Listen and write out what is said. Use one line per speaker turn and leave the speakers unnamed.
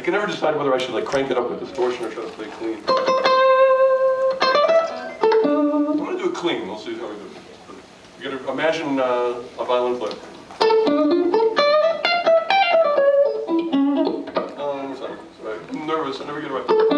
can never decide whether I should like crank it up with distortion or try to play clean. I'm going to do it clean. We'll see how we do it. You got to imagine a violin player. I'm nervous. I never get it right.